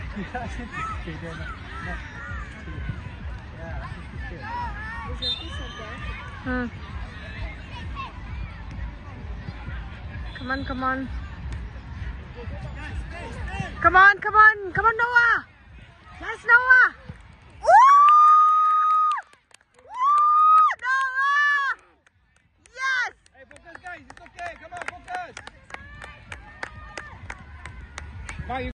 Hmm. Come on, come on. Come on, come on. Come on, Noah. Yes, Noah. Woo! Woo! Noah! Yes! Hey, focus guys, it's okay. Come on, focus. Bye.